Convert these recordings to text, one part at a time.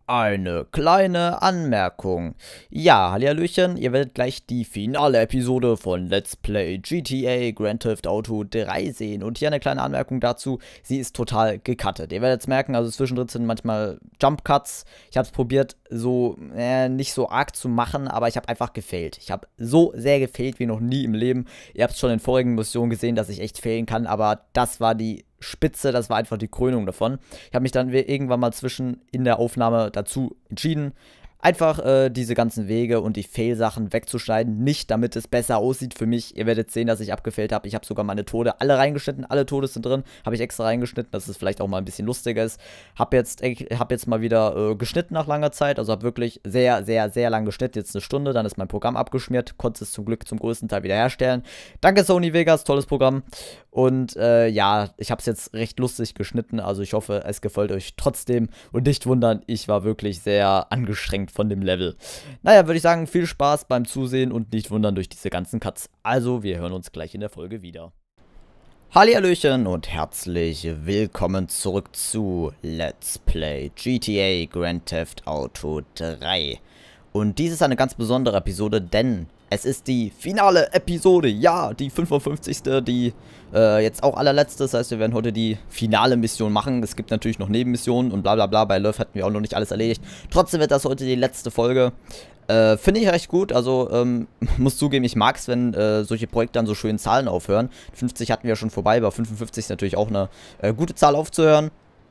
Eine kleine Anmerkung. Ja, hallihallöchen, ihr werdet gleich die finale Episode von Let's Play GTA Grand Theft Auto 3 sehen. Und hier eine kleine Anmerkung dazu, sie ist total gecuttet. Ihr werdet es merken, also zwischendrin sind manchmal Jump Cuts. Ich habe es probiert, so nicht so arg zu machen, aber ich habe einfach gefailt. Ich habe so sehr gefailt wie noch nie im Leben. Ihr habt es schon in vorigen Missionen gesehen, dass ich echt failen kann, aber das war die Spitze, das war einfach die Krönung davon. Ich habe mich dann irgendwann mal in der Aufnahme dazu entschieden, einfach diese ganzen Wege und die Fail-Sachen wegzuschneiden. Nicht, damit es besser aussieht für mich. Ihr werdet sehen, dass ich abgefailt habe. Ich habe sogar meine Tode alle reingeschnitten. Alle Tode sind drin. Habe ich extra reingeschnitten, dass es vielleicht auch mal ein bisschen lustiger ist. Hab jetzt mal wieder geschnitten nach langer Zeit. Also habe wirklich sehr, sehr, sehr lang geschnitten. Jetzt eine Stunde. Dann ist mein Programm abgeschmiert. Konnte es zum Glück zum größten Teil wiederherstellen. Danke Sony Vegas. Tolles Programm. Und ja, ich habe es jetzt recht lustig geschnitten. Also ich hoffe, es gefällt euch trotzdem. Und nicht wundern, ich war wirklich sehr angestrengt von dem Level. Naja, würde ich sagen, viel Spaß beim Zusehen und nicht wundern durch diese ganzen Cuts. Also, wir hören uns gleich in der Folge wieder. Hallihallöchen und herzlich willkommen zurück zu Let's Play GTA Grand Theft Auto 3. Und dies ist eine ganz besondere Episode, denn es ist die finale Episode, ja, die 55. Die jetzt auch allerletzte. Das heißt, wir werden heute die finale Mission machen. Es gibt natürlich noch Nebenmissionen und bla bla bla. Bei Love hatten wir auch noch nicht alles erledigt. Trotzdem wird das heute die letzte Folge. Finde ich recht gut. Also, muss zugeben, ich mag es, wenn solche Projekte dann so schön Zahlen aufhören. 50 hatten wir ja schon vorbei, aber 55 ist natürlich auch eine gute Zahl aufzuhören.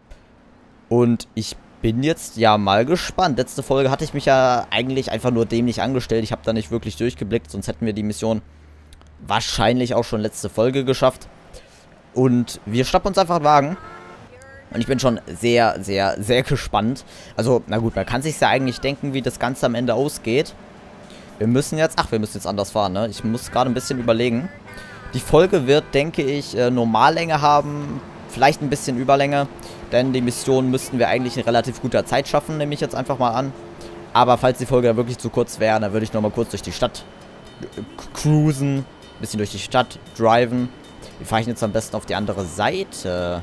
Und ich bin jetzt ja mal gespannt. Letzte Folge hatte ich mich ja eigentlich einfach nur dämlich angestellt. Ich habe da nicht wirklich durchgeblickt, sonst hätten wir die Mission wahrscheinlich auch schon letzte Folge geschafft. Und wir schnappen uns einfach einen Wagen. Und ich bin schon sehr, sehr, sehr gespannt. Also, na gut, man kann sich ja eigentlich denken, wie das Ganze am Ende ausgeht. Wir müssen jetzt anders fahren, ne? Ich muss gerade ein bisschen überlegen. Die Folge wird, denke ich, Normallänge haben. Vielleicht ein bisschen Überlänge. Denn die Mission müssten wir eigentlich in relativ guter Zeit schaffen, nehme ich jetzt einfach mal an. Aber falls die Folge wirklich zu kurz wäre, dann würde ich nochmal kurz durch die Stadt cruisen. Ein bisschen durch die Stadt driven. Wie fahre ich jetzt am besten auf die andere Seite?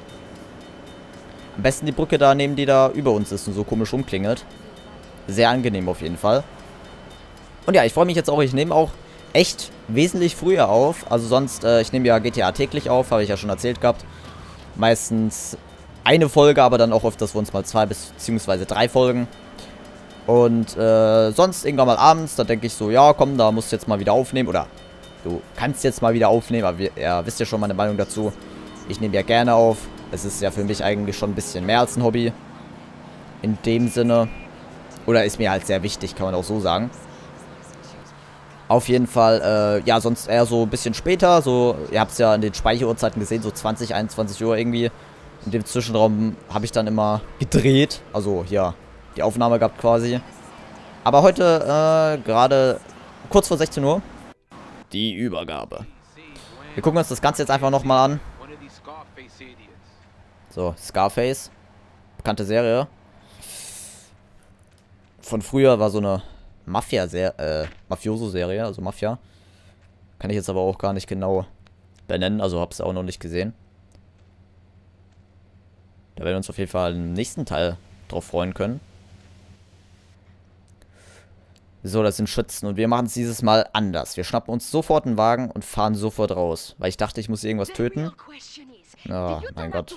Am besten die Brücke da nehmen, die da über uns ist und so komisch rumklingelt. Sehr angenehm auf jeden Fall. Und ja, ich freue mich jetzt auch. Ich nehme auch echt wesentlich früher auf. Also sonst, ich nehme ja GTA täglich auf, habe ich ja schon erzählt gehabt. Meistens eine Folge, aber dann auch öfters für uns mal 2 bzw. 3 Folgen. Und sonst irgendwann mal abends, da denke ich so, ja komm, da musst du jetzt mal wieder aufnehmen. Oder du kannst jetzt mal wieder aufnehmen, aber ihr wisst ja schon meine Meinung dazu. Ich nehme ja gerne auf. Es ist ja für mich eigentlich schon ein bisschen mehr als ein Hobby. In dem Sinne. Oder ist mir halt sehr wichtig, kann man auch so sagen. Auf jeden Fall, ja, sonst eher so ein bisschen später. So, ihr habt es ja in den Speicheruhrzeiten gesehen, so 20, 21 Uhr irgendwie. In dem Zwischenraum habe ich dann immer gedreht. Also, ja, die Aufnahme gehabt quasi. Aber heute, gerade kurz vor 16 Uhr, die Übergabe. Wir gucken uns das Ganze jetzt einfach nochmal an. So, Scarface. Bekannte Serie. Von früher war so eine Mafioso-Serie, also Mafia. Kann ich jetzt aber auch gar nicht genau benennen, also hab's auch noch nicht gesehen. Da werden wir uns auf jeden Fall im nächsten Teil drauf freuen können. So, das sind Schützen und wir machen es dieses Mal anders. Wir schnappen uns sofort einen Wagen und fahren sofort raus. Weil ich dachte, ich muss irgendwas töten. Oh, mein Gott.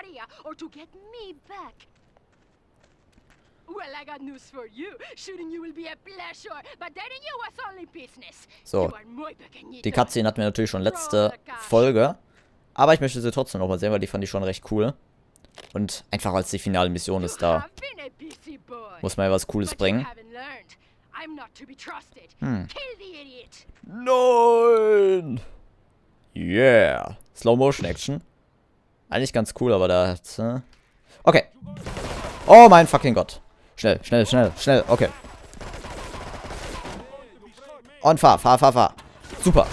So, die Cutscene hatten wir natürlich schon letzte Folge. Aber ich möchte sie trotzdem nochmal sehen, weil die fand ich schon recht cool. Und einfach als die finale Mission ist da. Muss man ja was Cooles bringen. Nein! Yeah! Slow-Motion-Action. Eigentlich ganz cool, aber da... Okay. Oh mein fucking Gott. Schnell, schnell, schnell, schnell. Okay. Und fahr. Super.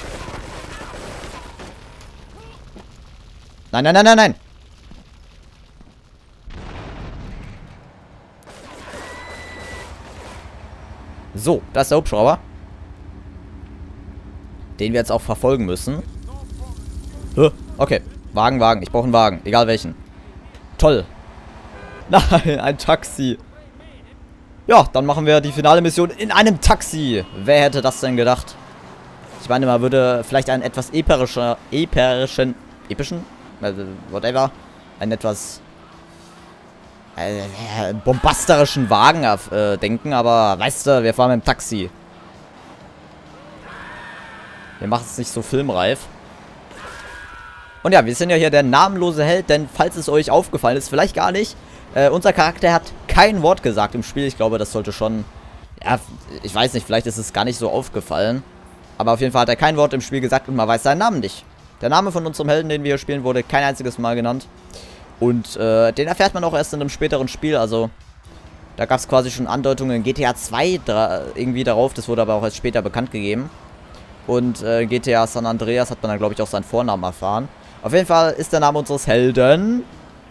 Nein, nein, nein, nein, nein. So, da ist der Hubschrauber. Den wir jetzt auch verfolgen müssen. Okay. Ich brauche einen Wagen. Egal welchen. Toll. Nein, ein Taxi. Ja, dann machen wir die finale Mission in einem Taxi. Wer hätte das denn gedacht? Ich meine, man würde vielleicht einen etwas epischen, whatever, einen etwas bombastischen Wagen denken, aber weißt du, wir fahren mit dem Taxi. Wir machen es nicht so filmreif. Und ja, wir sind ja hier der namenlose Held, denn falls es euch aufgefallen ist, vielleicht gar nicht, unser Charakter hat kein Wort gesagt im Spiel. Ich glaube, das sollte schon, ja, ich weiß nicht, vielleicht ist es gar nicht so aufgefallen. Aber auf jeden Fall hat er kein Wort im Spiel gesagt und man weiß seinen Namen nicht. Der Name von unserem Helden, den wir hier spielen, wurde kein einziges Mal genannt. Und den erfährt man auch erst in einem späteren Spiel, also da gab es quasi schon Andeutungen in GTA 2 irgendwie darauf, das wurde aber auch erst später bekannt gegeben. Und GTA San Andreas hat man dann, glaube ich, auch seinen Vornamen erfahren. Auf jeden Fall ist der Name unseres Helden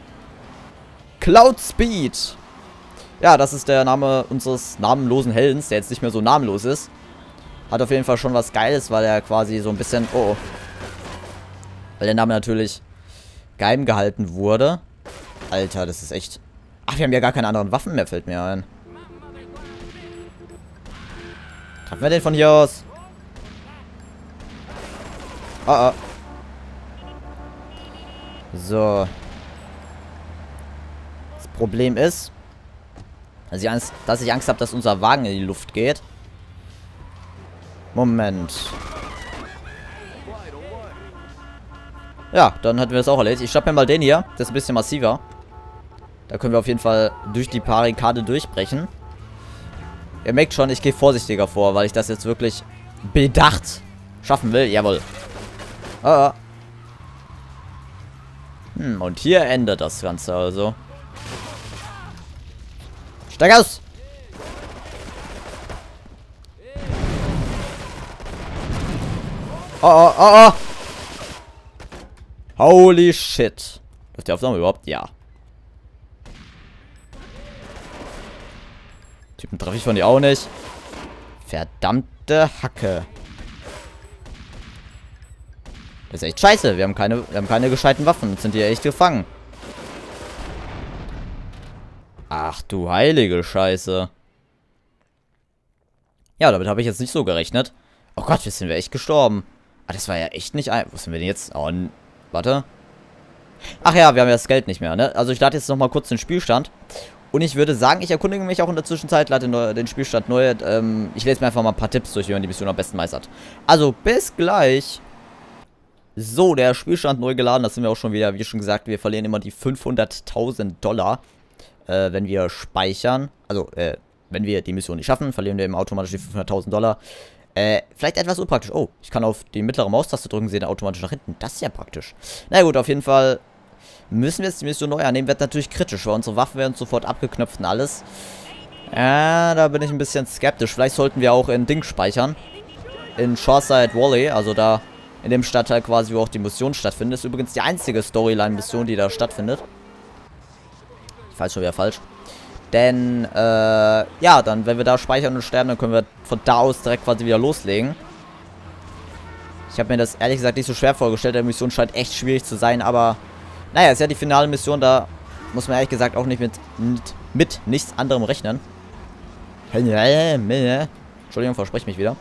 Cloud Speed. Ja, das ist der Name unseres namenlosen Heldens, der jetzt nicht mehr so namenlos ist. Hat auf jeden Fall schon was Geiles, weil er quasi so ein bisschen... Oh. Weil der Name natürlich geheim gehalten wurde. Alter, das ist echt... Ach, wir haben ja gar keine anderen Waffen mehr, fällt mir ein. Treffen wir den von hier aus? Oh, oh. So. Das Problem ist, dass ich Angst habe, dass unser Wagen in die Luft geht. Moment. Ja, dann hätten wir das auch erledigt. Ich schnapp mir mal den hier. Der ist ein bisschen massiver. Da können wir auf jeden Fall durch die Barrikade durchbrechen. Ihr merkt schon, ich gehe vorsichtiger vor, weil ich das jetzt wirklich bedacht schaffen will. Jawohl. Ah. Und hier endet das Ganze also. Steig aus! Oh, oh, oh, oh! Holy shit. Läuft die Aufnahme überhaupt? Ja. Typen treffe ich von dir auch nicht. Verdammte Hacke. Das ist echt scheiße. Wir haben keine gescheiten Waffen. Sind hier echt gefangen. Ach du heilige Scheiße. Ja, damit habe ich jetzt nicht so gerechnet. Oh Gott, wir sind echt gestorben. Ah, das war ja echt nicht ein... Wo sind wir denn jetzt? Oh, warte. Ach ja, wir haben ja das Geld nicht mehr, ne? Also ich lade jetzt nochmal kurz den Spielstand. Und ich würde sagen, ich erkundige mich auch in der Zwischenzeit, lade den Spielstand neu. Ich lese mir einfach mal ein paar Tipps durch, wie man die Mission am besten meistert. Also, bis gleich. So, der Spielstand neu geladen. Das sind wir auch schon wieder, wie schon gesagt, wir verlieren immer die 500.000 $, wenn wir speichern. Also, wenn wir die Mission nicht schaffen, verlieren wir eben automatisch die 500.000 $. Vielleicht etwas unpraktisch. Oh, ich kann auf die mittlere Maustaste drücken, sehe dann automatisch nach hinten. Das ist ja praktisch. Na gut, auf jeden Fall müssen wir jetzt die Mission neu annehmen. Wird natürlich kritisch, weil unsere Waffen werden sofort abgeknöpft und alles. Ja, da bin ich ein bisschen skeptisch. Vielleicht sollten wir auch in Ding speichern. In Shoreside Valley, also da in dem Stadtteil quasi, wo auch die Mission stattfindet. Das ist übrigens die einzige Storyline-Mission, die da stattfindet. Ich weiß schon wieder falsch. Denn, ja, dann, wenn wir da speichern und sterben, dann können wir von da aus direkt quasi wieder loslegen. Ich habe mir das ehrlich gesagt nicht so schwer vorgestellt. Die Mission scheint echt schwierig zu sein, aber naja, ist ja die finale Mission, da muss man ehrlich gesagt auch nicht mit nichts anderem rechnen. Entschuldigung, verspreche mich wieder.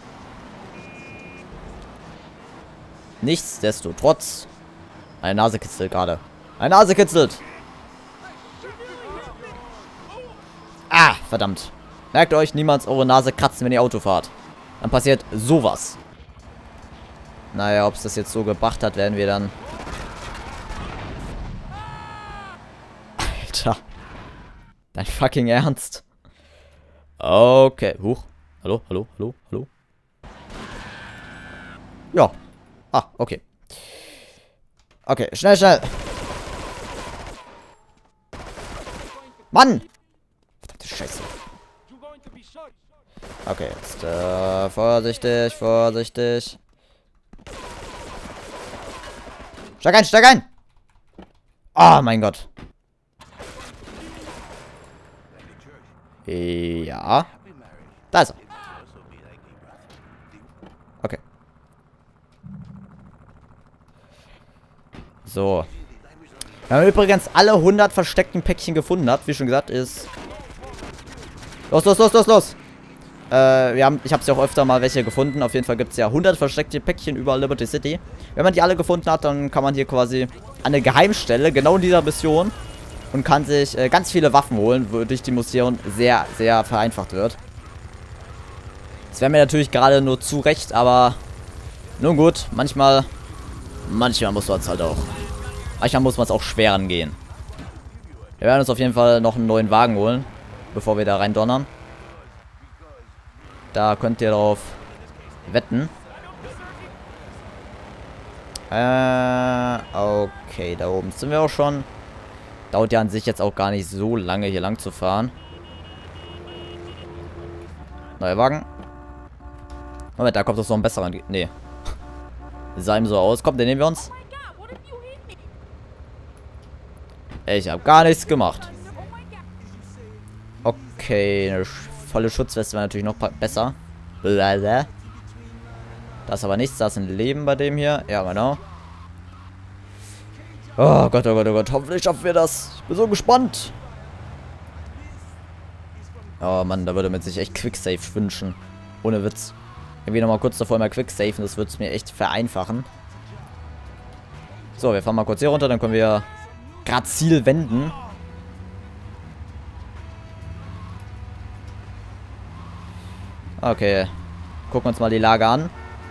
Nichtsdestotrotz. Meine Nase kitzelt gerade. Meine Nase kitzelt! Ah, verdammt. Merkt euch, niemals eure Nase kratzen, wenn ihr Auto fahrt. Dann passiert sowas. Naja, ob es das jetzt so gebracht hat, werden wir dann... Alter. Dein fucking Ernst? Okay. Huch. Hallo, hallo, hallo, hallo. Ja. Ah, okay. Okay, schnell, schnell. Mann! Verdammte Scheiße. Okay, jetzt vorsichtig, vorsichtig. Steig ein, steig ein! Oh mein Gott. Ja. Da ist er. Okay. So. Wir haben übrigens alle 100 versteckten Päckchen gefunden. Wie schon gesagt, ist Los, los, los, los, los. Ich habe ja auch öfter mal welche gefunden. Auf jeden Fall gibt es ja 100 versteckte Päckchen überall Liberty City. Wenn man die alle gefunden hat, dann kann man hier quasi an eine Geheimstelle, genau in dieser Mission, und kann sich ganz viele Waffen holen, wodurch die Mission sehr, sehr vereinfacht wird. Das wäre mir natürlich gerade nur zu recht, aber nun gut, manchmal muss man es halt auch. Manchmal muss man es auch schwer angehen. Wir werden uns auf jeden Fall noch einen neuen Wagen holen, bevor wir da rein donnern. Da könnt ihr drauf wetten. Okay, da oben sind wir auch schon. Dauert ja an sich jetzt auch gar nicht so lange, hier lang zu fahren. Neuer Wagen. Moment, da kommt doch so ein besserer. Nee. Sah ihm so aus. Komm, den nehmen wir uns. Ich habe gar nichts gemacht. Okay, eine volle Schutzweste wäre natürlich noch besser. Da ist aber nichts. Da ist ein Leben bei dem hier. Ja, genau. Oh Gott, oh Gott, oh Gott. Hoffentlich schaffen wir das. Ich bin so gespannt. Oh Mann, da würde man sich echt Quicksave wünschen. Ohne Witz. Irgendwie nochmal kurz davor mal Quicksafen. Das würde es mir echt vereinfachen. So, wir fahren mal kurz hier runter. Dann können wir gerade Ziel wenden. Okay. Gucken uns mal die Lage an.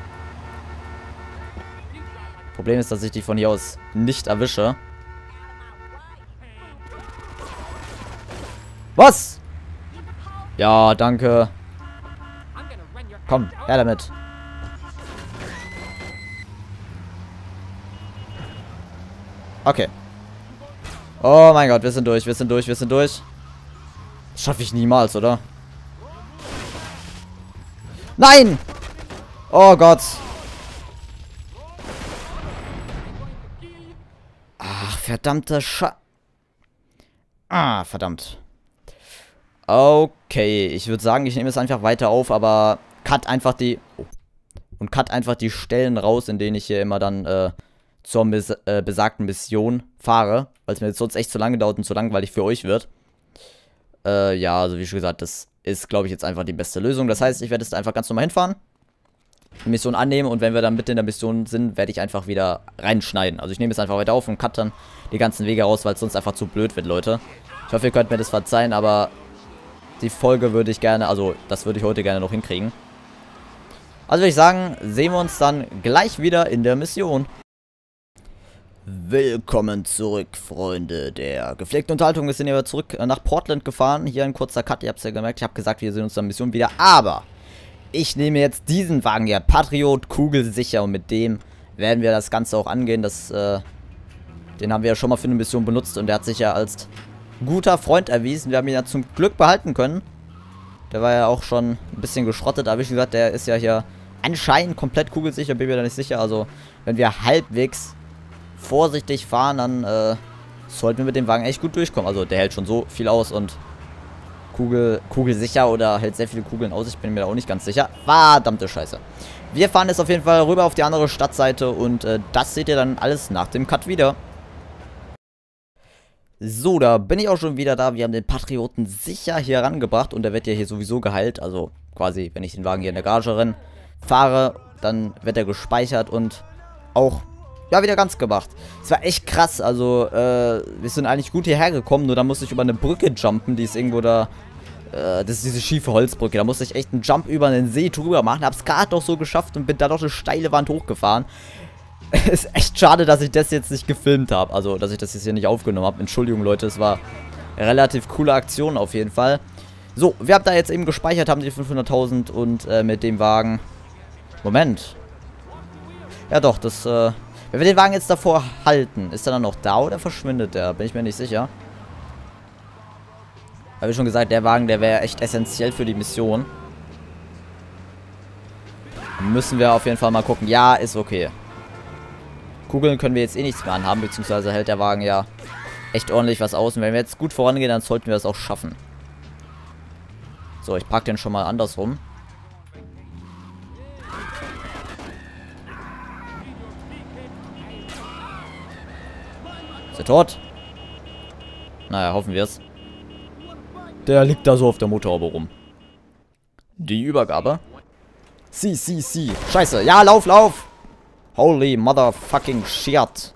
Problem ist, dass ich die von hier aus nicht erwische. Was? Ja, danke. Komm, her damit. Okay. Oh mein Gott, wir sind durch, wir sind durch, wir sind durch. Das schaffe ich niemals, oder? Nein! Oh Gott. Ach, verdammter verdammt. Okay, ich würde sagen, ich nehme es einfach weiter auf, aber cut einfach die... Oh. Und cut einfach die Stellen raus, in denen ich hier immer dann zur besagten Mission fahre. Weil es mir jetzt sonst echt zu lange dauert und zu langweilig für euch wird. Ja, also wie schon gesagt, das ist, glaube ich, jetzt einfach die beste Lösung. Das heißt, ich werde jetzt einfach ganz normal hinfahren, die Mission annehmen, und wenn wir dann mitten in der Mission sind, werde ich einfach wieder reinschneiden. Also ich nehme es einfach weiter auf und cut dann die ganzen Wege raus, weil es sonst einfach zu blöd wird, Leute. Ich hoffe, ihr könnt mir das verzeihen, aber die Folge würde ich gerne, also das würde ich heute gerne noch hinkriegen. Also würde ich sagen, sehen wir uns dann gleich wieder in der Mission. Willkommen zurück, Freunde der gepflegten Unterhaltung. Wir sind ja zurück nach Portland gefahren. Hier ein kurzer Cut, ihr habt es ja gemerkt. Ich habe gesagt, wir sehen uns in der Mission wieder. Aber ich nehme jetzt diesen Wagen hier, Patriot, kugelsicher. Und mit dem werden wir das Ganze auch angehen. Den haben wir ja schon mal für eine Mission benutzt. Und der hat sich ja als guter Freund erwiesen. Wir haben ihn ja zum Glück behalten können. Der war ja auch schon ein bisschen geschrottet. Aber wie gesagt, der ist ja hier anscheinend komplett kugelsicher. Bin mir da nicht sicher. Also wenn wir halbwegs vorsichtig fahren, dann sollten wir mit dem Wagen echt gut durchkommen. Also der hält schon so viel aus und kugelsicher oder hält sehr viele Kugeln aus. Ich bin mir da auch nicht ganz sicher. Verdammte Scheiße. Wir fahren jetzt auf jeden Fall rüber auf die andere Stadtseite und das seht ihr dann alles nach dem Cut wieder. So, da bin ich auch schon wieder da. Wir haben den Patrioten sicher hier rangebracht und der wird ja hier sowieso geheilt. Also quasi, wenn ich den Wagen hier in der Garage fahre, dann wird er gespeichert und auch ja, wieder ganz gemacht. Es war echt krass, also, wir sind eigentlich gut hierher gekommen, nur da musste ich über eine Brücke jumpen, die ist irgendwo da, das ist diese schiefe Holzbrücke, da musste ich echt einen Jump über den See drüber machen, hab's gerade noch so geschafft und bin da noch eine steile Wand hochgefahren. Ist echt schade, dass ich das jetzt nicht gefilmt habe, also, dass ich das jetzt hier nicht aufgenommen habe. Entschuldigung, Leute, es war eine relativ coole Aktion auf jeden Fall. So, wir haben da jetzt eben gespeichert, haben die 500.000 und mit dem Wagen, Moment. Ja doch, das, wenn wir den Wagen jetzt davor halten, ist er dann noch da oder verschwindet der? Bin ich mir nicht sicher. Habe ich schon gesagt, der Wagen, der wäre echt essentiell für die Mission. Müssen wir auf jeden Fall mal gucken. Ja, ist okay. Kugeln können wir jetzt eh nichts mehr anhaben, beziehungsweise hält der Wagen ja echt ordentlich was aus. Und wenn wir jetzt gut vorangehen, dann sollten wir das auch schaffen. So, ich packe den schon mal andersrum. Ist er tot? Naja, hoffen wir es. Der liegt da so auf der Motorhaube rum. Die Übergabe. Sie. Scheiße. Ja, lauf. Holy motherfucking shit.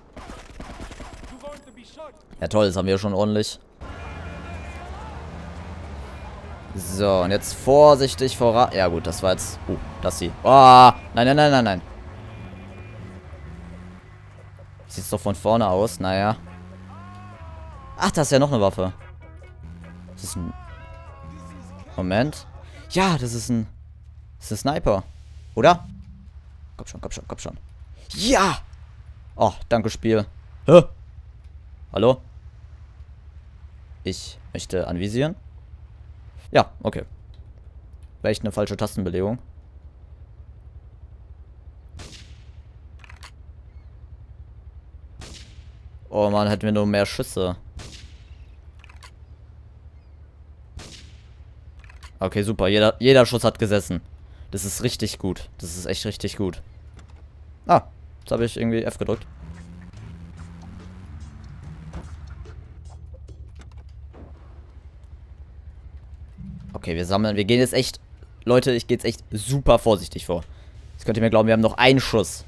Ja toll, das haben wir schon ordentlich. So, und jetzt vorsichtig voran. Ja gut, das war jetzt... das sie. Oh, nein. Sieht's doch von vorne aus, naja. Ach, da ist ja noch eine Waffe. Das ist ein... Moment. Ja, das ist ein... Das ist ein Sniper. Oder? Komm schon. Ja! Oh, danke, Spiel. Hä? Hallo? Ich möchte anvisieren. Ja, okay. War echt eine falsche Tastenbelegung. Oh Mann, hätten wir nur mehr Schüsse. Okay, super. Jeder Schuss hat gesessen. Das ist richtig gut. Das ist echt richtig gut. Ah, jetzt habe ich irgendwie F gedrückt. Okay, wir sammeln. Wir gehen jetzt echt... Leute, ich gehe jetzt echt super vorsichtig vor. Jetzt könnt ihr mir glauben, wir haben noch einen Schuss.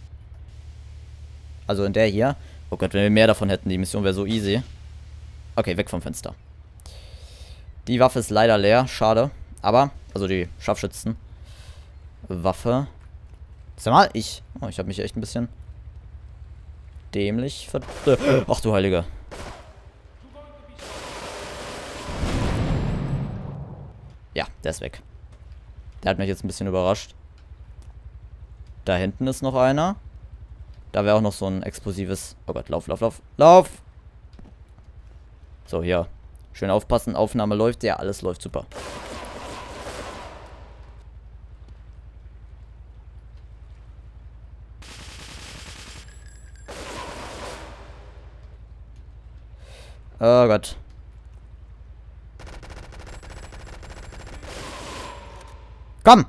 Also in der hier. Oh Gott, wenn wir mehr davon hätten, die Mission wäre so easy. Okay, weg vom Fenster. Die Waffe ist leider leer. Schade. Aber, also die Scharfschützen. Waffe. Sag mal, ich habe mich echt ein bisschen dämlich Ach du Heilige. Ja, der ist weg. Der hat mich jetzt ein bisschen überrascht. Da hinten ist noch einer. Da wäre auch noch so ein explosives... Oh Gott, lauf. So, hier. Schön aufpassen. Aufnahme läuft. Ja, alles läuft super. Oh Gott. Komm!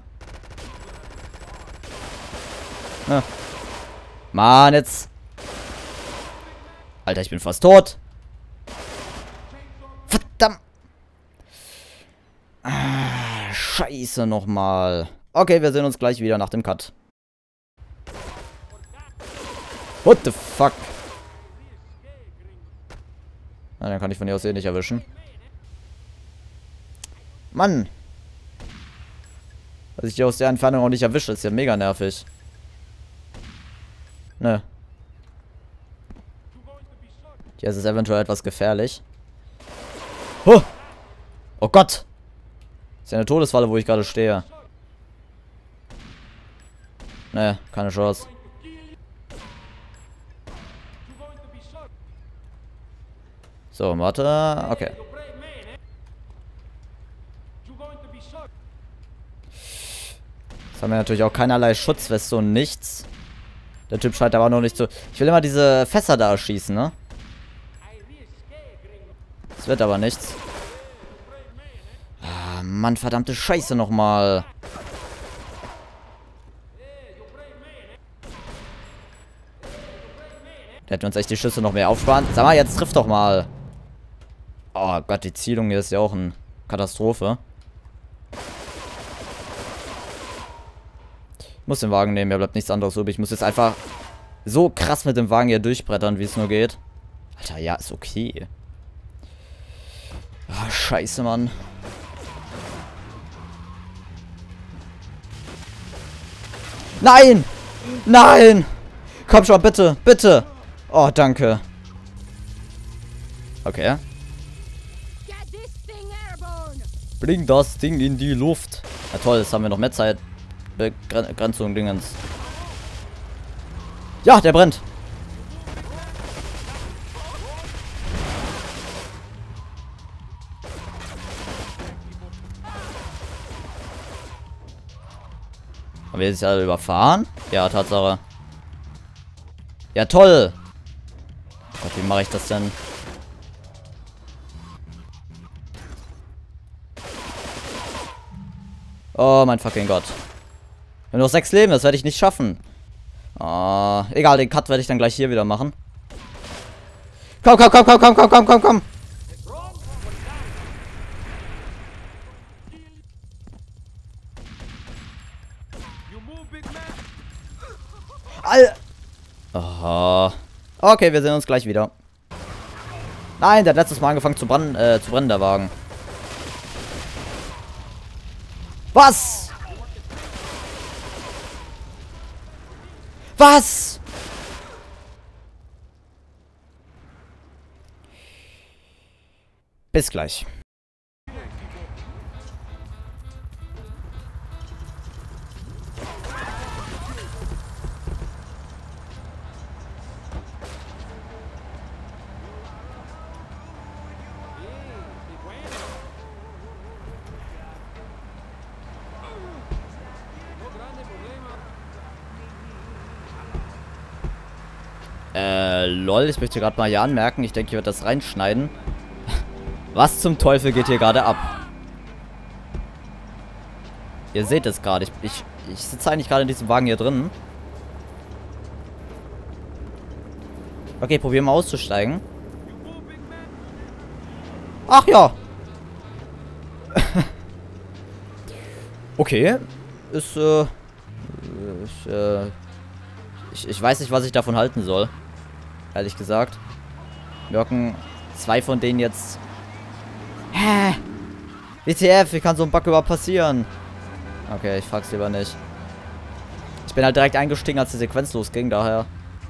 Ja. Mann, jetzt. Alter, ich bin fast tot. Verdammt. Scheiße nochmal. Okay, wir sehen uns gleich wieder nach dem Cut. What the fuck? Na, dann kann ich von hier aus nicht erwischen. Mann. Dass ich die aus der Entfernung auch nicht erwische, ist ja mega nervig. Ne. Hier ist es eventuell etwas gefährlich. Oh, oh Gott. Ist ja eine Todesfalle, wo ich gerade stehe. Ne, keine Chance. So, warte. Okay. Jetzt haben wir natürlich auch keinerlei Schutzweste und nichts. Der Typ scheint aber noch nicht so... Ich will immer diese Fässer da erschießen, ne? Das wird aber nichts. Ah, Mann, verdammte Scheiße nochmal. Der hätte uns echt die Schüsse noch mehr aufsparen. Sag mal, jetzt trifft doch mal. Oh Gott, die Zielung hier ist ja auch eine Katastrophe. Ich muss den Wagen nehmen, mir bleibt nichts anderes übrig. Ich muss jetzt einfach so krass mit dem Wagen hier durchbrettern, wie es nur geht. Alter, ja, ist okay. Oh, scheiße, Mann. Nein! Nein! Komm schon, bitte, bitte! Oh, danke. Okay. Bring das Ding in die Luft. Ja toll, jetzt haben wir noch mehr Zeit. Begrenzung Dingens. Ja, der brennt. Haben wir jetzt alle überfahren? Ja, Tatsache. Ja, toll. Gott, wie mache ich das denn? Oh, mein fucking Gott. Wir haben noch 6 Leben, das werde ich nicht schaffen. Oh, egal, den Cut werde ich dann gleich hier wieder machen. Komm. Aha. Okay, wir sehen uns gleich wieder. Nein, der hat letztes Mal angefangen zu brennen, der Wagen. Was? Was? Bis gleich. Lol, ich möchte gerade mal hier anmerken, ich denke, ich werde das reinschneiden. Was zum Teufel geht hier gerade ab? Ihr seht es gerade, ich sitze eigentlich gerade in diesem Wagen hier drin. Okay, probieren wir auszusteigen. Ach ja. Okay. Ist, ich weiß nicht, was ich davon halten soll. Ehrlich gesagt. Wirken zwei von denen jetzt... Hä? WTF, wie kann so ein Bug überhaupt passieren? Okay, ich frag's lieber nicht. Ich bin halt direkt eingestiegen, als die Sequenz losging, daher...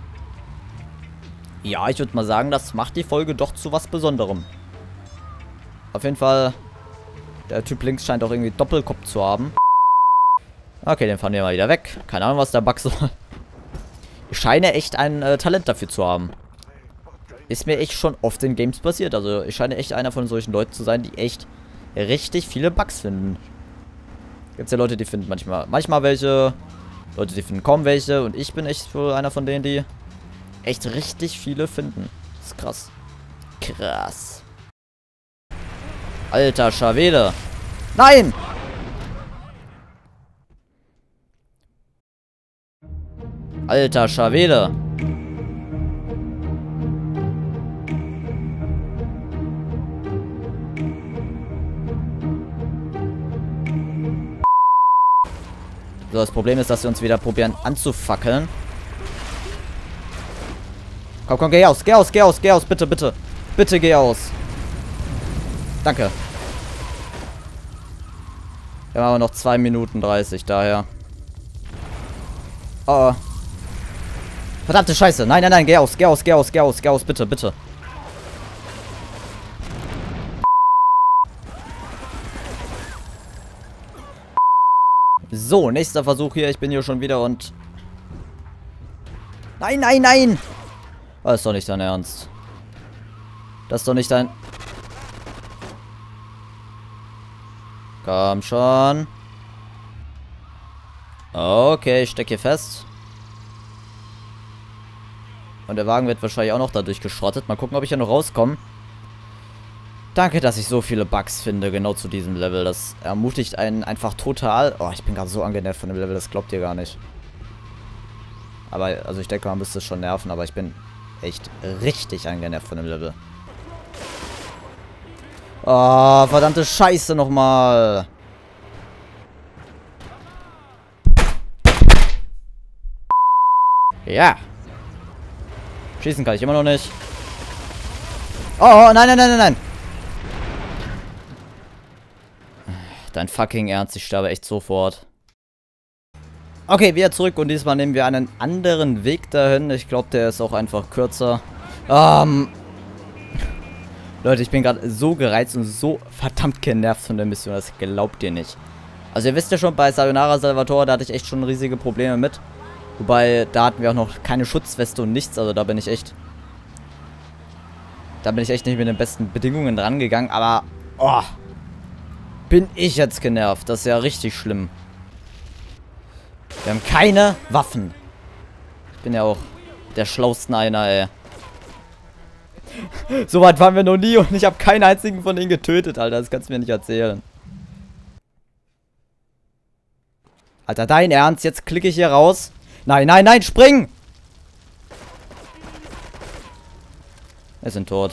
Ja, ich würde mal sagen, das macht die Folge doch zu was Besonderem. Auf jeden Fall... Der Typ links scheint auch irgendwie Doppelkopf zu haben. Okay, den fahren wir mal wieder weg. Keine Ahnung, was der Bug soll. Ich scheine echt ein Talent dafür zu haben. Ist mir echt schon oft in Games passiert. Also ich scheine echt einer von solchen Leuten zu sein, die echt richtig viele Bugs finden. Gibt's ja Leute, die finden manchmal welche. Leute, die finden kaum welche. Und ich bin echt wohl einer von denen, die echt richtig viele finden. Das ist krass. Krass. Alter Schawede. Nein! Alter Schawede. So, das Problem ist, dass wir uns wieder probieren anzufackeln. Komm, komm, geh aus, geh aus, geh aus, geh aus, bitte, bitte. Bitte geh aus. Danke. Wir haben aber noch 2 Minuten 30, daher. Oh. Verdammte Scheiße. Nein, nein, nein, geh aus, geh aus, geh aus, geh aus, geh aus, bitte, bitte. So, nächster Versuch hier. Ich bin hier schon wieder und... Nein, nein, nein! Das ist doch nicht dein Ernst. Das ist doch nicht dein... Komm schon. Okay, ich stecke hier fest. Und der Wagen wird wahrscheinlich auch noch dadurch geschrottet. Mal gucken, ob ich hier noch rauskomme. Danke, dass ich so viele Bugs finde, genau zu diesem Level. Das ermutigt einen einfach total. Oh, ich bin gerade so angenervt von dem Level, das glaubt ihr gar nicht. Aber, also ich denke, man müsste es schon nerven, aber ich bin echt richtig angenervt von dem Level. Oh, verdammte Scheiße nochmal. Ja. Schießen kann ich immer noch nicht. Oh, nein, nein, nein, nein, nein. Dein fucking Ernst, ich sterbe echt sofort. Okay, wieder zurück und diesmal nehmen wir einen anderen Weg dahin. Ich glaube, der ist auch einfach kürzer. Leute, ich bin gerade so gereizt und so verdammt genervt von der Mission, das glaubt ihr nicht. Also ihr wisst ja schon, bei Sayonara Salvatore, da hatte ich echt schon riesige Probleme mit. Wobei, da hatten wir auch noch keine Schutzweste und nichts, also da bin ich echt... Da bin ich echt nicht mit den besten Bedingungen rangegangen, aber... Oh, bin ich jetzt genervt, das ist ja richtig schlimm. Wir haben keine Waffen. Ich bin ja auch der schlauste einer, ey. So weit waren wir noch nie und ich habe keinen einzigen von denen getötet, Alter. Das kannst du mir nicht erzählen. Alter, dein Ernst? Jetzt klicke ich hier raus. Nein, nein, nein, spring! Wir sind tot.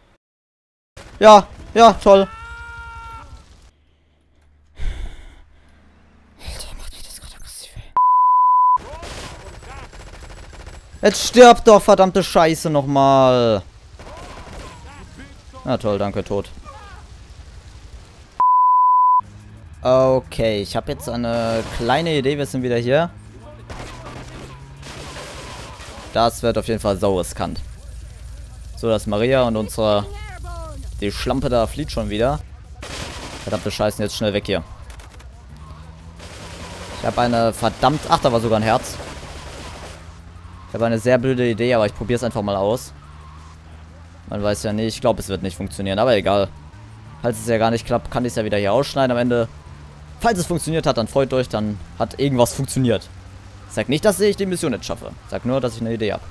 Ja, ja, toll. Jetzt stirbt doch, verdammte Scheiße, nochmal. Na toll, danke, tot. Okay, ich habe jetzt eine kleine Idee. Wir sind wieder hier. Das wird auf jeden Fall sau riskant. So, das ist Maria und unsere... Die Schlampe da flieht schon wieder. Verdammte Scheiße, jetzt schnell weg hier. Ich habe eine verdammt... Ach, da war sogar ein Herz. Ich habe eine sehr blöde Idee, aber ich probiere es einfach mal aus. Man weiß ja nicht. Ich glaube, es wird nicht funktionieren, aber egal. Falls es ja gar nicht klappt, kann ich es ja wieder hier ausschneiden am Ende. Falls es funktioniert hat, dann freut euch, dann hat irgendwas funktioniert. Ich sag nicht, dass ich die Mission nicht schaffe. Ich sag nur, dass ich eine Idee habe.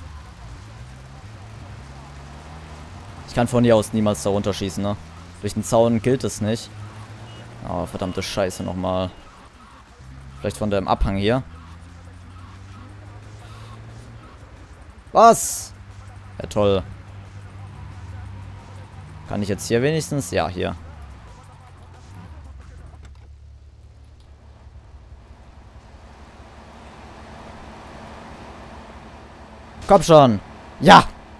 Ich kann von hier aus niemals da runterschießen, ne? Durch den Zaun gilt es nicht. Oh, verdammte Scheiße nochmal. Vielleicht von dem Abhang hier. Was? Ja, toll. Kann ich jetzt hier wenigstens? Ja, hier. Komm schon. Ja.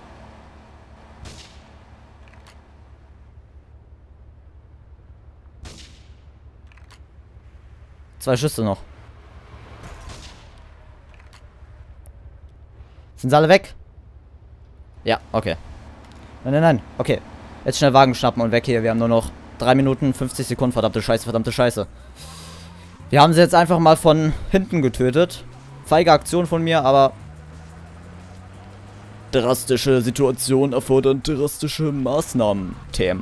Zwei Schüsse noch. Sind sie alle weg? Ja, okay. Nein, nein, nein. Okay. Jetzt schnell Wagen schnappen und weg hier. Wir haben nur noch 3 Minuten, 50 Sekunden. Verdammte Scheiße, verdammte Scheiße. Wir haben sie jetzt einfach mal von hinten getötet. Feige Aktion von mir, aber... Drastische Situation erfordern drastische Maßnahmen. TM.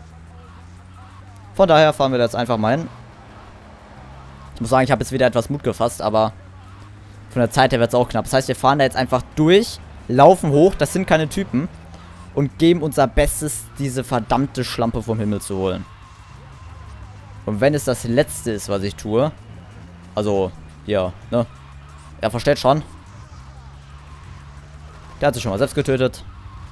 Von daher fahren wir da jetzt einfach mal hin. Ich muss sagen, ich habe jetzt wieder etwas Mut gefasst, aber von der Zeit her wird es auch knapp. Das heißt, wir fahren da jetzt einfach durch, laufen hoch, das sind keine Typen, und geben unser Bestes, diese verdammte Schlampe vom Himmel zu holen. Und wenn es das Letzte ist, was ich tue, also, hier, ne? Er versteht schon. Der hat sich schon mal selbst getötet.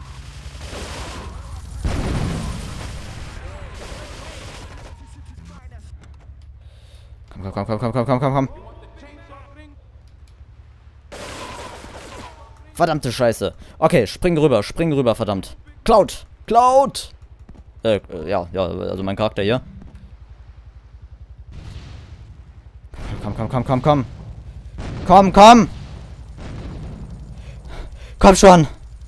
Komm. Verdammte Scheiße. Okay, spring rüber, verdammt. Cloud! Ja, also mein Charakter hier. Komm. Komm schon.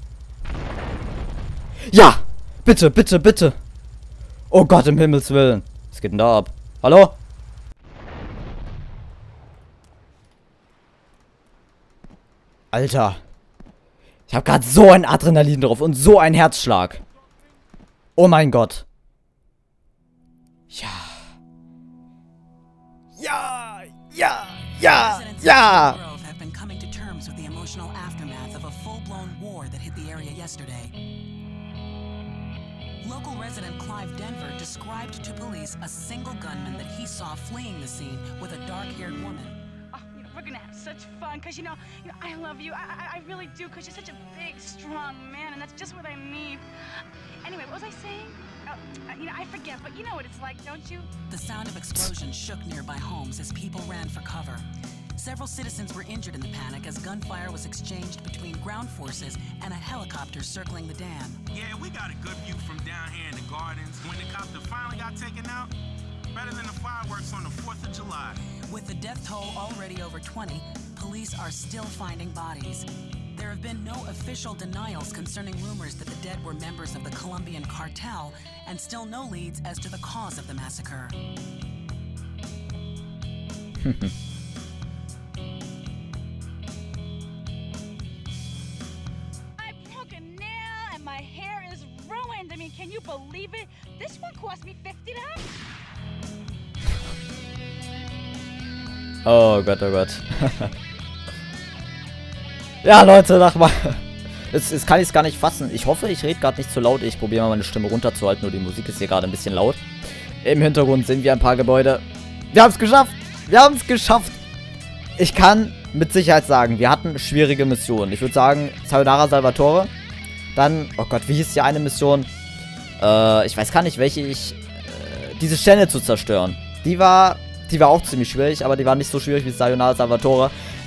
Ja! Bitte. Oh Gott, im Himmels Willen. Was geht denn da ab? Hallo? Alter. Ich habe gerade so ein Adrenalin drauf und so ein Herzschlag. Oh mein Gott. Ja. Local resident Clive Denver described to police a single gunman that he saw fleeing the scene with a dark-haired woman. Oh, we're gonna have such fun, cause you know, I love you. I really do, cause you're such a big, strong man, and that's just what I need. Anyway, what was I saying? I forget, but you know what it's like, don't you? The sound of explosions shook nearby homes as people ran for cover. Several citizens were injured in the panic as gunfire was exchanged between ground forces and a helicopter circling the dam. Yeah, we got a good view from down here in the gardens. When the copter finally got taken out, better than the fireworks on the 4th of July. With the death toll already over 20, police are still finding bodies. There have been no official denials concerning rumors that the dead were members of the Colombian cartel, and still no leads as to the cause of the massacre. I broke a nail and my hair is ruined. I mean, can you believe it? This one cost me $50. Oh Gott. Ja, Leute, mal. Jetzt kann ich es gar nicht fassen. Ich hoffe, ich rede gerade nicht zu laut. Ich probiere mal meine Stimme runterzuhalten. Nur die Musik ist hier gerade ein bisschen laut. Im Hintergrund sehen wir ein paar Gebäude. Wir haben es geschafft. Ich kann mit Sicherheit sagen, wir hatten schwierige Missionen. Ich würde sagen, Sayonara Salvatore. Dann, oh Gott, wie hieß die eine Mission? Ich weiß gar nicht, welche ich... diese Sterne zu zerstören. Die war auch ziemlich schwierig, aber die war nicht so schwierig wie Sayonara Salvatore.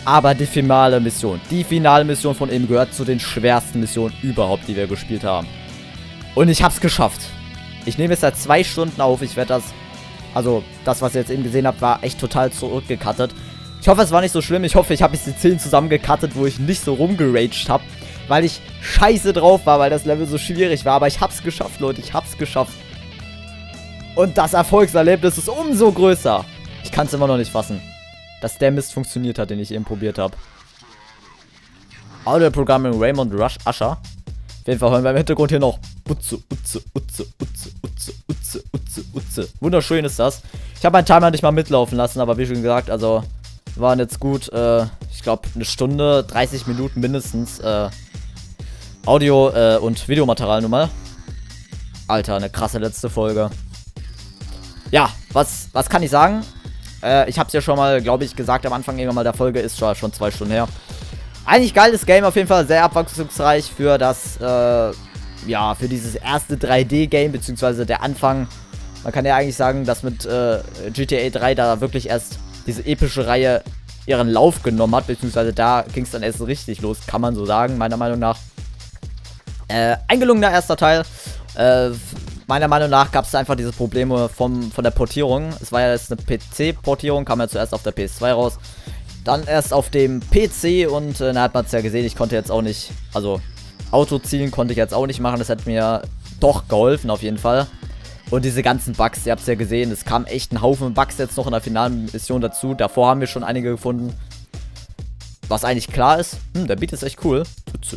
Aber die finale Mission von ihm gehört zu den schwersten Missionen überhaupt, die wir gespielt haben. Und ich hab's geschafft. Ich nehme es seit 2 Stunden auf. Ich werde das, also das, was ihr jetzt eben gesehen habt, war echt total zurückgecuttet. Ich hoffe, es war nicht so schlimm. Ich hoffe, ich habe jetzt die Szenen zusammengecuttet, wo ich nicht so rumgeraged habe. Weil ich scheiße drauf war, weil das Level so schwierig war. Aber ich hab's geschafft, Leute. Ich hab's geschafft. Und das Erfolgserlebnis ist umso größer. Ich kann es immer noch nicht fassen, dass der Mist funktioniert hat, den ich eben probiert habe. Audio Programming Raymond Rush Usher. Auf jeden Fall hören wir im Hintergrund hier noch Utze, Utze, Utze, Utze, Utze, Utze, Utze, Utze. Wunderschön ist das. Ich habe meinen Timer nicht mal mitlaufen lassen, aber wie schon gesagt, also waren jetzt gut, ich glaube, 1 Stunde, 30 Minuten mindestens Audio- und Videomaterial nun mal. Alter, eine krasse letzte Folge. Ja, was kann ich sagen? Ich habe es ja schon mal, glaube ich, gesagt am Anfang irgendwann mal der Folge, ist schon 2 Stunden her. Eigentlich geiles Game auf jeden Fall, sehr abwechslungsreich für das, ja, für dieses erste 3D-Game, beziehungsweise der Anfang. Man kann ja eigentlich sagen, dass mit GTA 3 da wirklich erst diese epische Reihe ihren Lauf genommen hat, beziehungsweise da ging es dann erst richtig los, kann man so sagen, meiner Meinung nach. Ein gelungener erster Teil. Meiner Meinung nach gab es einfach diese Probleme von der Portierung. Es war ja jetzt eine PC-Portierung, kam ja zuerst auf der PS2 raus. Dann erst auf dem PC und da hat man es ja gesehen, ich konnte jetzt auch nicht, also Auto zielen konnte ich jetzt auch nicht machen. Das hat mir doch geholfen auf jeden Fall. Und diese ganzen Bugs, ihr habt es ja gesehen, es kam echt ein Haufen Bugs jetzt noch in der finalen Mission dazu. Davor haben wir schon einige gefunden. Was eigentlich klar ist, der Beat ist echt cool.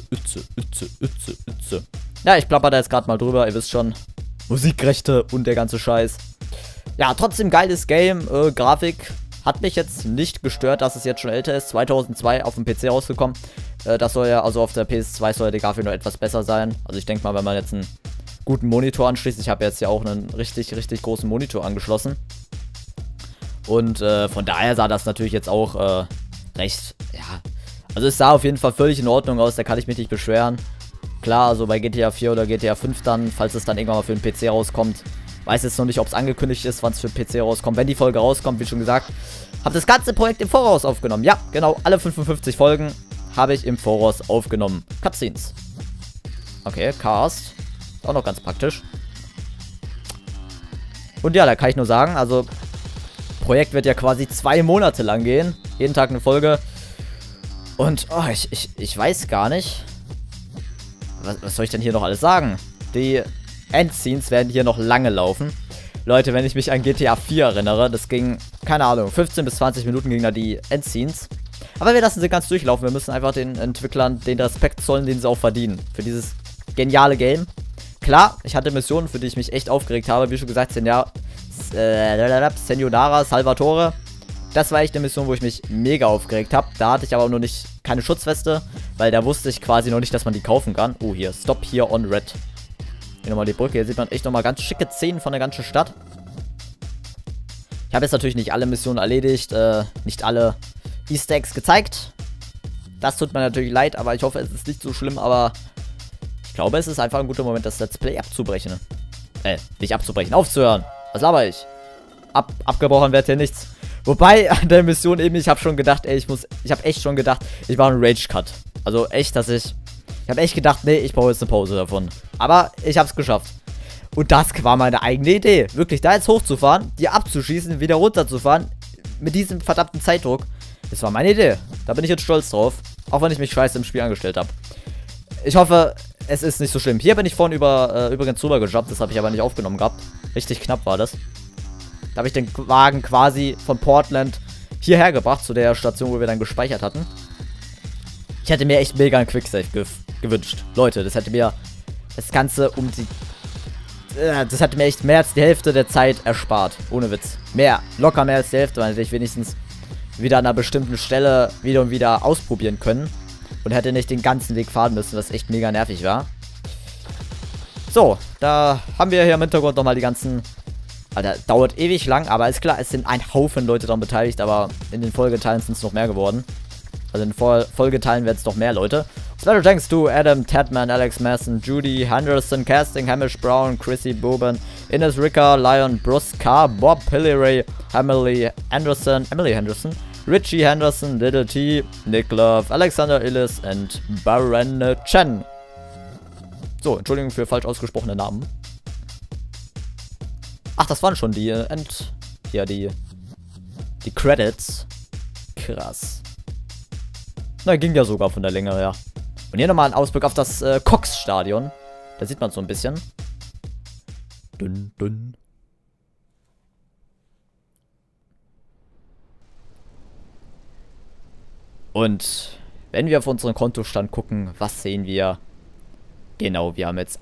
Ja, ich plapper da jetzt gerade mal drüber, ihr wisst schon. Musikrechte und der ganze Scheiß. Ja, trotzdem geiles Game. Grafik hat mich jetzt nicht gestört, dass es jetzt schon älter ist. 2002 auf dem PC rausgekommen. Das soll ja, also auf der PS2 soll der Grafik noch etwas besser sein. Also ich denke mal, wenn man jetzt einen guten Monitor anschließt. Ich habe jetzt ja auch einen richtig großen Monitor angeschlossen. Und von daher sah das natürlich jetzt auch recht, ja, also es sah auf jeden Fall völlig in Ordnung aus, da kann ich mich nicht beschweren. Klar, also bei GTA 4 oder GTA 5 dann, falls es dann irgendwann mal für den PC rauskommt, weiß jetzt noch nicht, ob es angekündigt ist, wann es für den PC rauskommt. Wenn die Folge rauskommt, wie schon gesagt, habe das ganze Projekt im Voraus aufgenommen. Ja, genau, alle 55 Folgen habe ich im Voraus aufgenommen. Cutscenes. Okay, Cast. Auch noch ganz praktisch. Und ja, da kann ich nur sagen, also Projekt wird ja quasi 2 Monate lang gehen. Jeden Tag eine Folge. Und oh, ich weiß gar nicht. Was soll ich denn hier noch alles sagen? Die Endscenes werden hier noch lange laufen. Leute, wenn ich mich an GTA 4 erinnere, das ging, keine Ahnung, 15 bis 20 Minuten ging da die Endscenes. Aber wir lassen sie ganz durchlaufen. Wir müssen einfach den Entwicklern den Respekt zollen, den sie auch verdienen. Für dieses geniale Game. Klar, ich hatte Missionen, für die ich mich echt aufgeregt habe. Wie schon gesagt, Senora Salvatore. Das war echt eine Mission, wo ich mich mega aufgeregt habe. Da hatte ich aber nur nicht keine Schutzweste, weil da wusste ich quasi noch nicht, dass man die kaufen kann. Oh, hier, Stop here on Red. Hier nochmal die Brücke. Hier sieht man echt nochmal ganz schicke Szenen von der ganzen Stadt. Ich habe jetzt natürlich nicht alle Missionen erledigt, nicht alle Easter Eggs gezeigt. Das tut mir natürlich leid, aber ich hoffe, es ist nicht so schlimm, aber ich glaube, es ist einfach ein guter Moment, das Let's Play abzubrechen. Nicht abzubrechen, aufzuhören. Was laber ich? Abgebrochen wird hier nichts. Wobei, an der Mission eben, ich habe schon gedacht, ey, ich habe echt schon gedacht, ich mache einen Rage-Cut. Also echt, ich habe echt gedacht, nee, ich brauche jetzt eine Pause davon. Aber ich habe es geschafft. Und das war meine eigene Idee. Wirklich, da jetzt hochzufahren, die abzuschießen, wieder runterzufahren, mit diesem verdammten Zeitdruck. Das war meine Idee. Da bin ich jetzt stolz drauf. Auch wenn ich mich scheiße im Spiel angestellt habe. Ich hoffe, es ist nicht so schlimm. Hier bin ich vorhin übrigens drüber gejumpt, das habe ich aber nicht aufgenommen gehabt. Richtig knapp war das. Da habe ich den Wagen quasi von Portland hierher gebracht, zu der Station, wo wir dann gespeichert hatten. Ich hätte mir echt mega einen Quicksave gewünscht. Leute, das hätte mir das Ganze das hätte mir echt mehr als die Hälfte der Zeit erspart. Ohne Witz. Locker mehr als die Hälfte, weil ich wenigstens wieder an einer bestimmten Stelle wieder und wieder ausprobieren können. Und hätte nicht den ganzen Weg fahren müssen, was echt mega nervig war. So, da haben wir hier im Hintergrund nochmal die ganzen... Alter, dauert ewig lang, aber ist klar, es sind ein Haufen Leute daran beteiligt, aber in den Folgeteilen sind es noch mehr geworden. Also in den Folgeteilen werden es noch mehr Leute. Special thanks to Adam, Tedman, Alex Masson, Judy, Henderson, Casting, Hamish Brown, Chrissy Boban, Ines Ricker, Lion, Bruce Carr, Bob Hillary, Emily Henderson, Richie Henderson, Little T, Nick Love, Alexander Illis und Baron Chen. So, Entschuldigung für falsch ausgesprochene Namen. Ach, das waren schon die die Credits. Krass. Na, ging ja sogar von der Länge her. Und hier nochmal ein Ausblick auf das Cox-Stadion. Da sieht man so ein bisschen. Dünn, dünn. Und wenn wir auf unseren Kontostand gucken, was sehen wir? Genau, wir haben jetzt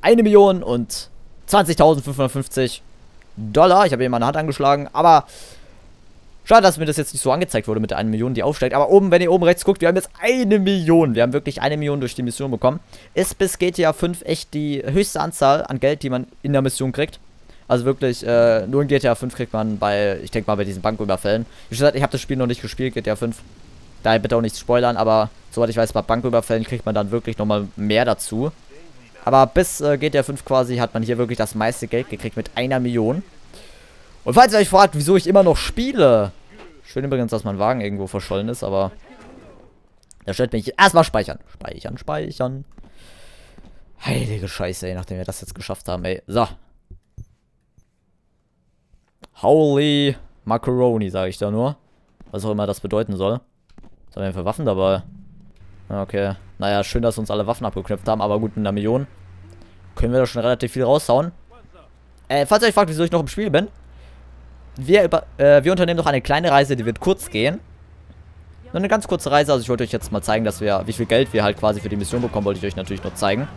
1.020.550 $. Ich habe hier meine Hand angeschlagen, aber schade, dass mir das jetzt nicht so angezeigt wurde mit der 1 Million, die aufsteigt. Aber oben, wenn ihr oben rechts guckt, wir haben jetzt 1 Million. Wir haben wirklich 1 Million durch die Mission bekommen. Ist bis GTA 5 echt die höchste Anzahl an Geld, die man in der Mission kriegt. Also wirklich, nur in GTA 5 kriegt man ich denke mal bei diesen Banküberfällen. Wie gesagt, ich habe das Spiel noch nicht gespielt, GTA 5. Daher bitte auch nicht spoilern, aber soweit ich weiß, bei Banküberfällen kriegt man dann wirklich nochmal mehr dazu. Aber bis GTA 5 quasi hat man hier wirklich das meiste Geld gekriegt mit 1 Million. Und falls ihr euch fragt, wieso ich immer noch spiele. Schön übrigens, dass mein Wagen irgendwo verschollen ist, aber da stellt mich erstmal speichern. Speichern. Heilige Scheiße, ey, nachdem wir das jetzt geschafft haben, ey. So. Holy Macaroni, sage ich da nur. Was auch immer das bedeuten soll. Was haben wir denn für Waffen dabei? Okay. Naja, schön, dass uns alle Waffen abgeknüpft haben, aber gut, in 1 Million können wir da schon relativ viel raushauen. Falls ihr euch fragt, wieso ich noch im Spiel bin. Wir unternehmen noch eine kleine Reise, die wird kurz gehen. Nur eine ganz kurze Reise, also ich wollte euch jetzt mal zeigen, wie viel Geld wir halt quasi für die Mission bekommen, wollte ich euch natürlich nur zeigen.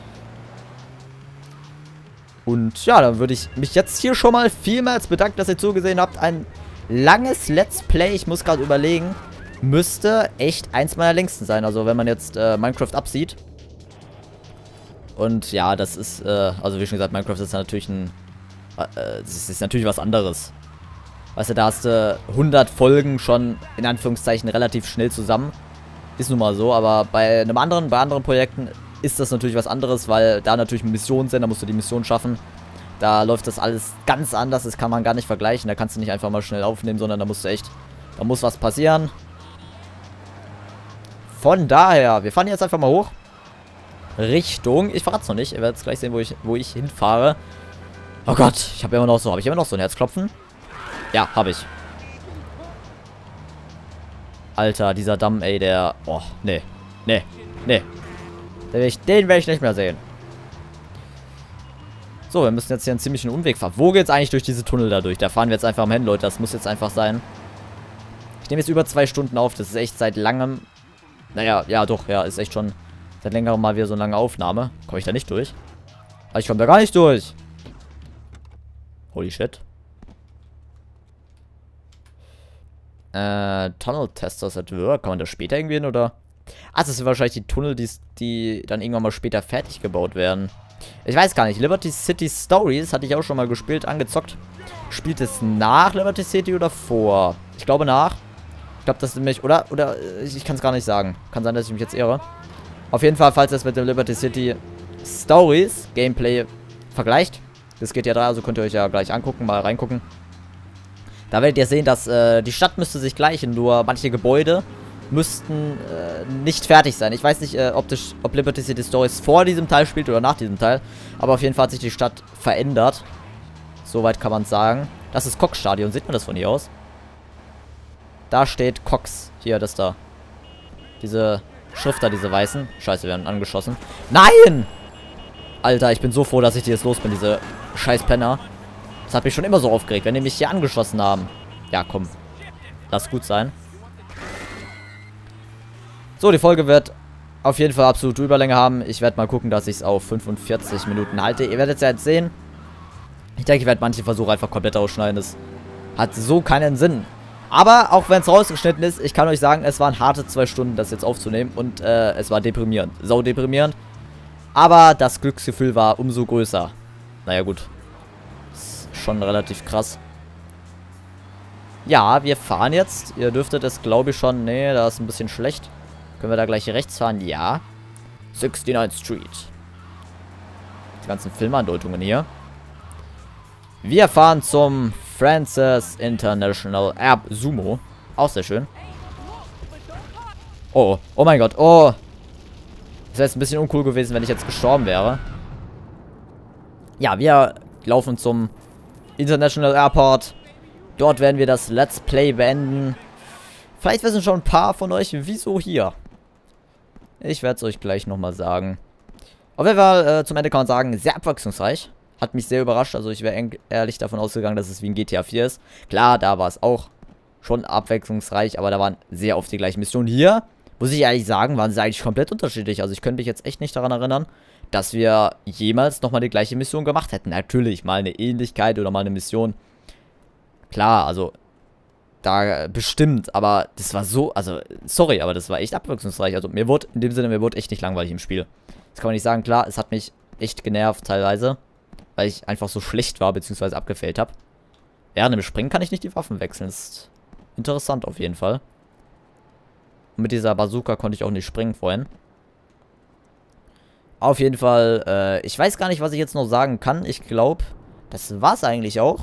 Und ja, dann würde ich mich jetzt hier schon mal vielmals bedanken, dass ihr zugesehen habt. Ein langes Let's Play, ich muss gerade überlegen, müsste echt eins meiner längsten sein. Also wenn man jetzt Minecraft absieht. Und ja, das ist, also wie schon gesagt, Minecraft ist natürlich das ist natürlich was anderes. Weißt du, da hast du 100 Folgen schon, in Anführungszeichen, relativ schnell zusammen. Ist nun mal so, aber bei anderen Projekten ist das natürlich was anderes, weil da natürlich Missionen sind, da musst du die Mission schaffen. Da läuft das alles ganz anders, das kann man gar nicht vergleichen. Da kannst du nicht einfach mal schnell aufnehmen, sondern da musst du echt, da muss was passieren. Von daher, wir fahren jetzt einfach mal hoch. Richtung, ich verrate es noch nicht, ihr werdet es gleich sehen, wo ich hinfahre. Oh Gott, habe ich immer noch so ein Herzklopfen? Ja, habe ich. Alter, dieser Damm, ey, der... Oh, nee. Den werde ich nicht mehr sehen. So, wir müssen jetzt hier einen ziemlichen Umweg fahren. Wo geht's eigentlich durch diese Tunnel da durch? Da fahren wir jetzt einfach am hin, Leute. Das muss jetzt einfach sein. Ich nehme jetzt über 2 Stunden auf. Das ist echt seit langem... Naja, ja doch, ja, ist echt schon seit längerem mal wieder so eine lange Aufnahme. Komme ich da nicht durch? Aber ich komme da gar nicht durch. Holy shit. Tunnel Testers at Work. Kann man das später irgendwie hin, oder? Ah, das sind wahrscheinlich die Tunnel, die dann irgendwann mal später fertig gebaut werden. Ich weiß gar nicht. Liberty City Stories hatte ich auch schon mal gespielt, angezockt. Spielt es nach Liberty City oder vor? Ich glaube nach. Ich glaube, das ist nämlich... Oder ich kann es gar nicht sagen. Kann sein, dass ich mich jetzt irre. Auf jeden Fall, falls ihr es mit dem Liberty City Stories Gameplay vergleicht. Das geht ja da, also könnt ihr euch ja gleich angucken, mal reingucken. Da werdet ihr sehen, dass die Stadt müsste sich gleichen, nur manche Gebäude müssten nicht fertig sein. Ich weiß nicht, ob Liberty City Stories vor diesem Teil spielt oder nach diesem Teil. Aber auf jeden Fall hat sich die Stadt verändert. Soweit kann man es sagen. Das ist Cox Stadion. Sieht man das von hier aus? Da steht Cox. Hier, das da. Diese Schrifter, diese weißen. Scheiße, wir werden angeschossen. Nein! Alter, ich bin so froh, dass ich die jetzt los bin, diese scheiß Penner. Das hat mich schon immer so aufgeregt, wenn die mich hier angeschossen haben. Ja, komm. Lass gut sein. So, die Folge wird auf jeden Fall absolute Überlänge haben. Ich werde mal gucken, dass ich es auf 45 Minuten halte. Ihr werdet es ja jetzt sehen. Ich denke, ich werde manche Versuche einfach komplett ausschneiden. Das hat so keinen Sinn. Aber auch wenn es rausgeschnitten ist, ich kann euch sagen, es waren harte 2 Stunden, das jetzt aufzunehmen. Und es war deprimierend. Sau deprimierend. Aber das Glücksgefühl war umso größer. Naja, gut. Ist schon relativ krass. Ja, wir fahren jetzt. Ihr dürftet es, glaube ich, schon... Nee, da ist ein bisschen schlecht. Können wir da gleich rechts fahren? Ja. 69th Street. Die ganzen Filmandeutungen hier. Wir fahren zum Francis International Air Sumo. Auch sehr schön. Oh, oh mein Gott, oh. Das wäre jetzt ein bisschen uncool gewesen, wenn ich jetzt gestorben wäre. Ja, wir laufen zum International Airport. Dort werden wir das Let's Play beenden. Vielleicht wissen schon ein paar von euch, wieso hier. Ich werde es euch gleich nochmal sagen. Auf jeden Fall, zum Ende kann man sagen, sehr abwechslungsreich. Hat mich sehr überrascht. Also ich wäre ehrlich davon ausgegangen, dass es wie ein GTA 4 ist. Klar, da war es auch schon abwechslungsreich, aber da waren sehr oft die gleichen Missionen. Hier, muss ich ehrlich sagen, waren sie eigentlich komplett unterschiedlich. Also ich könnte mich jetzt echt nicht daran erinnern, dass wir jemals nochmal die gleiche Mission gemacht hätten. Natürlich, mal eine Ähnlichkeit oder mal eine Mission. Klar, also da bestimmt, aber das war so, also sorry, aber das war echt abwechslungsreich. Also mir wurde, in dem Sinne, mir wurde echt nicht langweilig im Spiel. Das kann man nicht sagen, klar, es hat mich echt genervt teilweise, weil ich einfach so schlecht war, beziehungsweise abgefailt habe. Während dem Springen kann ich nicht die Waffen wechseln, das ist interessant auf jeden Fall. Und mit dieser Bazooka konnte ich auch nicht springen vorhin. Auf jeden Fall, ich weiß gar nicht, was ich jetzt noch sagen kann. Ich glaube, das war's eigentlich auch.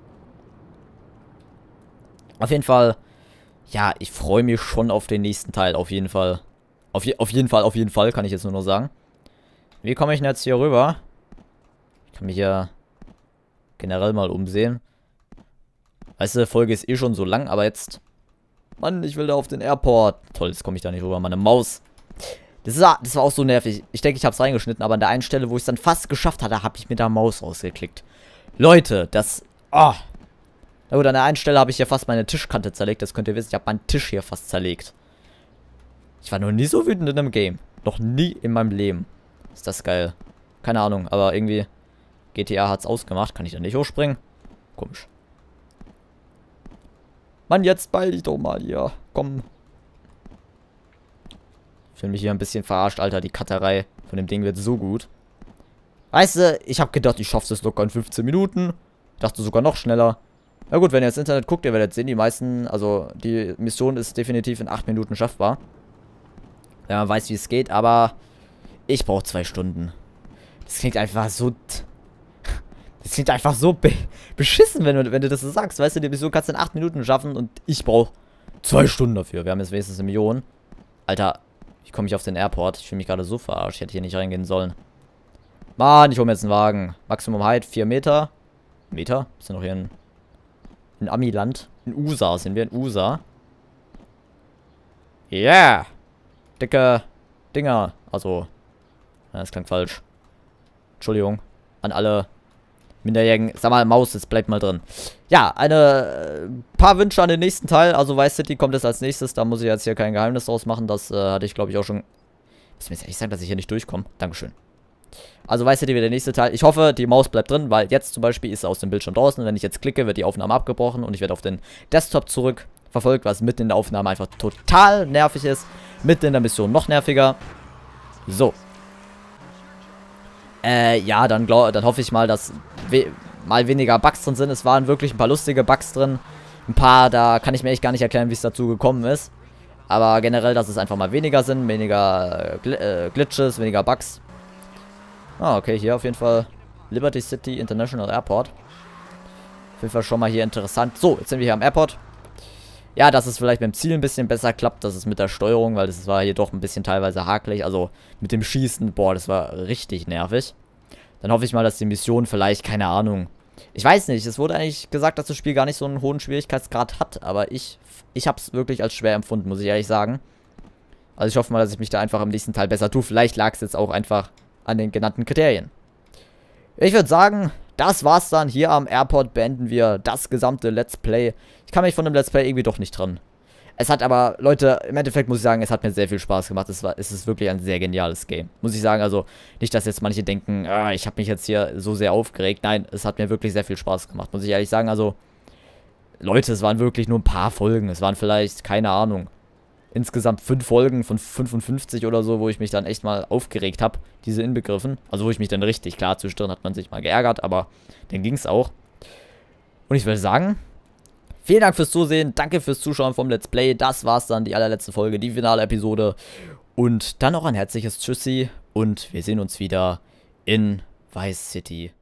Auf jeden Fall, ja, ich freue mich schon auf den nächsten Teil, auf jeden Fall. Auf jeden Fall, kann ich jetzt nur noch sagen. Wie komme ich denn jetzt hier rüber? Ich kann mich ja generell mal umsehen. Weißt du, die Folge ist eh schon so lang, aber jetzt... Mann, ich will da auf den Airport. Toll, jetzt komme ich da nicht rüber, meine Maus. Das war auch so nervig. Ich denke, ich habe es reingeschnitten, aber an der einen Stelle, wo ich es dann fast geschafft hatte, habe ich mit der Maus rausgeklickt. Leute, das... Oh. Na gut, an der einen Stelle habe ich ja fast meine Tischkante zerlegt. Das könnt ihr wissen, ich habe meinen Tisch hier fast zerlegt. Ich war noch nie so wütend in einem Game. Noch nie in meinem Leben. Ist das geil. Keine Ahnung, aber irgendwie... GTA hat es ausgemacht. Kann ich da nicht hochspringen? Komisch. Mann, jetzt beeil dich doch mal hier. Komm. Ich fühle mich hier ein bisschen verarscht, Alter. Die Cutterei von dem Ding wird so gut. Weißt du, ich habe gedacht, ich schaffe es locker in 15 Minuten. Dachte sogar noch schneller. Na gut, wenn ihr ins Internet guckt, ihr werdet sehen, die meisten, also die Mission ist definitiv in 8 Minuten schaffbar. Wenn man weiß, wie es geht, aber ich brauche 2 Stunden. Das klingt einfach so... Das klingt einfach so beschissen, wenn du das so sagst. Weißt du, die Mission kannst du in 8 Minuten schaffen und ich brauche 2 Stunden dafür. Wir haben jetzt wenigstens eine Million. Alter, wie komme ich auf den Airport? Ich fühle mich gerade so verarscht. Ich hätte hier nicht reingehen sollen. Mann, ich hole mir jetzt einen Wagen. Maximum Height 4 Meter. Meter? Ist ja noch hier in Amiland. In USA sind wir, in USA. Yeah! Dicke Dinger. Also, das klang falsch. Entschuldigung an alle Minderjährigen. Sag mal, Maus, jetzt bleibt mal drin. Ja, paar Wünsche an den nächsten Teil. Also Vice City kommt jetzt als nächstes. Da muss ich jetzt hier kein Geheimnis draus machen. Das hatte ich, glaube ich, auch schon... Muss mir jetzt ehrlich sagen, dass ich hier nicht durchkomme. Dankeschön. Also Vice City wird der nächste Teil. Ich hoffe, die Maus bleibt drin, weil jetzt zum Beispiel ist sie aus dem Bildschirm draußen. Wenn ich jetzt klicke, wird die Aufnahme abgebrochen und ich werde auf den Desktop zurück verfolgt, was mitten in der Aufnahme einfach total nervig ist. Mitten in der Mission noch nerviger. So. Ja, dann hoffe ich mal, dass mal weniger Bugs drin sind. Es waren wirklich ein paar lustige Bugs drin. Ein paar, da kann ich mir echt gar nicht erklären, wie es dazu gekommen ist. Aber generell, dass es einfach mal weniger sind. Weniger Glitches, weniger Bugs. Ah, okay, hier auf jeden Fall Liberty City International Airport. Auf jeden Fall schon mal hier interessant. So, jetzt sind wir hier am Airport. Ja, dass es vielleicht beim Ziel ein bisschen besser klappt. Das ist mit der Steuerung, weil das war hier doch ein bisschen teilweise hakelig. Also mit dem Schießen, boah, das war richtig nervig. Dann hoffe ich mal, dass die Mission vielleicht, keine Ahnung. Ich weiß nicht, es wurde eigentlich gesagt, dass das Spiel gar nicht so einen hohen Schwierigkeitsgrad hat. Aber ich habe es wirklich als schwer empfunden, muss ich ehrlich sagen. Also ich hoffe mal, dass ich mich da einfach im nächsten Teil besser tue. Vielleicht lag es jetzt auch einfach an den genannten Kriterien. Ich würde sagen, das war's dann. Hier am Airport beenden wir das gesamte Let's Play. Ich kann mich von dem Let's Play irgendwie doch nicht trennen. Es hat aber, Leute, im Endeffekt muss ich sagen, es hat mir sehr viel Spaß gemacht. Es ist wirklich ein sehr geniales Game. Muss ich sagen, also nicht, dass jetzt manche denken, ich habe mich jetzt hier so sehr aufgeregt. Nein, es hat mir wirklich sehr viel Spaß gemacht. Muss ich ehrlich sagen, also, Leute, es waren wirklich nur ein paar Folgen. Es waren vielleicht, keine Ahnung, insgesamt 5 Folgen von 55 oder so, wo ich mich dann echt mal aufgeregt habe, diese inbegriffen. Also wo ich mich dann richtig, klar, zwischendrin hat man sich mal geärgert, aber dann ging es auch. Und ich würde sagen, vielen Dank fürs Zusehen, danke fürs Zuschauen vom Let's Play. Das war's dann, die allerletzte Folge, die finale Episode. Und dann noch ein herzliches Tschüssi und wir sehen uns wieder in Vice City.